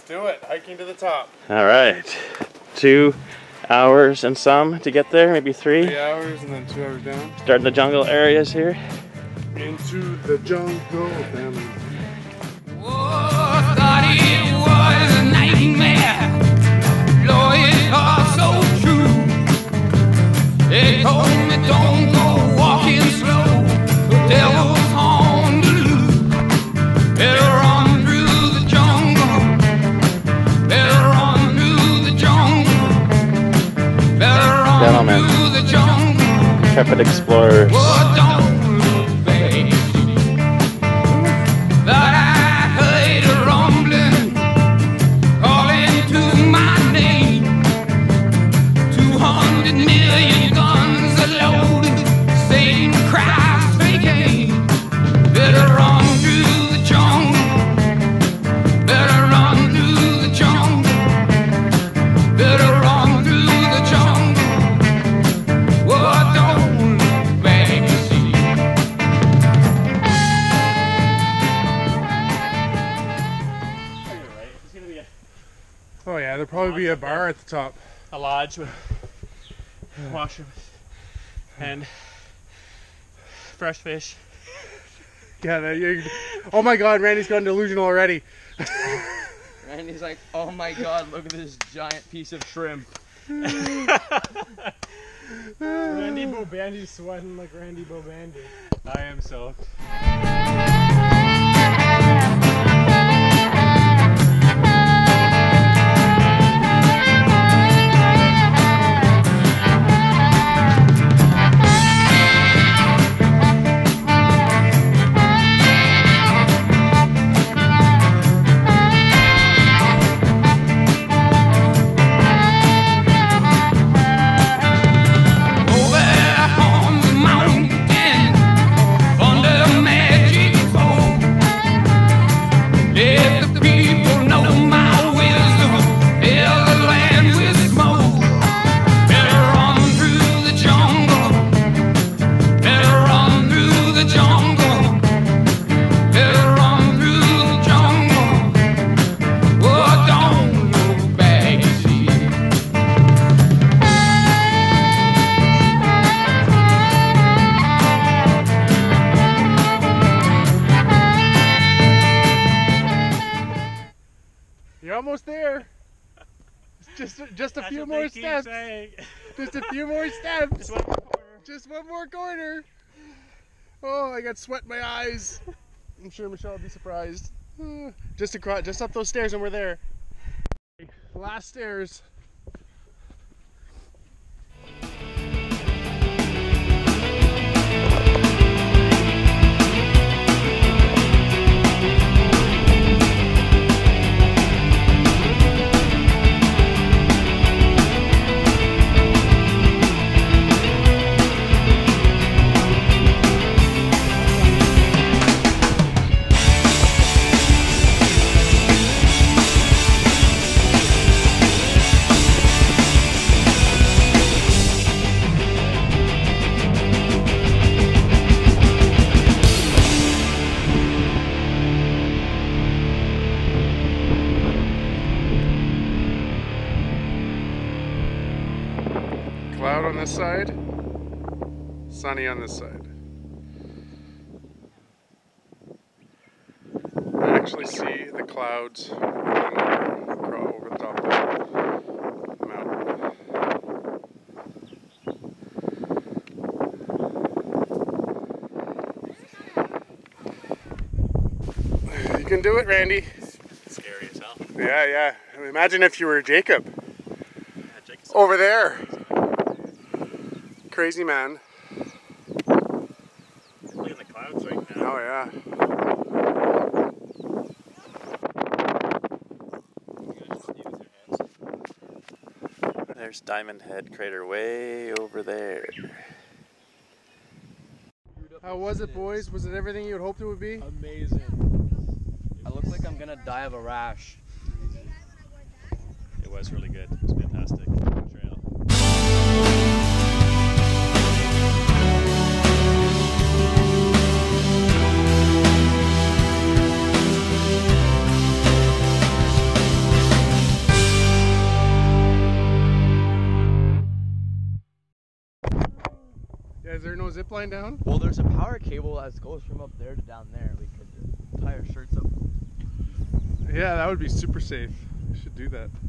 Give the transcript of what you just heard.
do it. Hiking to the top. All right. 2 hours and some to get there, maybe 3. 3 hours and then 2 hours down. Starting the jungle areas here. Into the jungle, family. Oh, thought it was a nightmare. Lord, it's all so true. They told me don't go walking slow. The devil's on the loose. Better run through the jungle. Better run through the jungle. Better run Gentlemen, through the jungle. intrepid explorers. Oh, don't look back. That I heard a rumbling calling to my name. 200 million guns are loaded. Satan Christ vacated. Better run through the jungle. Better run through the jungle. Better run through the jungle. Oh, don't look back, you see. Oh yeah, there'll probably be a bar at the top. A lodge with washroom and fresh fish. Yeah, oh my god, Randy's gone delusional already. Randy's like, oh my god, look at this giant piece of shrimp. Randy Bobandy's sweating like Randy Bobandy. I am soaked. Over on the mountain, under the magic pole, let the people know my wisdom, fill the land with smoke. Better run through the jungle. Better run through the jungle. Better run through the jungle. Oh, don't look back, you see. You're almost there. Just a few more steps. Just a few more steps. Just one more corner. Oh, I got sweat in my eyes. I'm sure Michelle will be surprised. Just across, just up those stairs and we're there. Last stairs. Cloud on this side, sunny on this side. I actually see the clouds over the top of the mountain. You can do it, Randy. Scary as hell. Yeah, yeah. Imagine if you were Jacob. Over there. Crazy man. Look at the clouds right now. Oh yeah. There's Diamond Head crater way over there. How was it, boys? Was it everything you had hoped it would be? Amazing. I look like I'm gonna die of a rash. It was really good. It was fantastic. Trail. Yeah, is there no zip line down? Well, there's a power cable that goes from up there to down there. We could tie our shirts up. Yeah, that would be super safe. We should do that.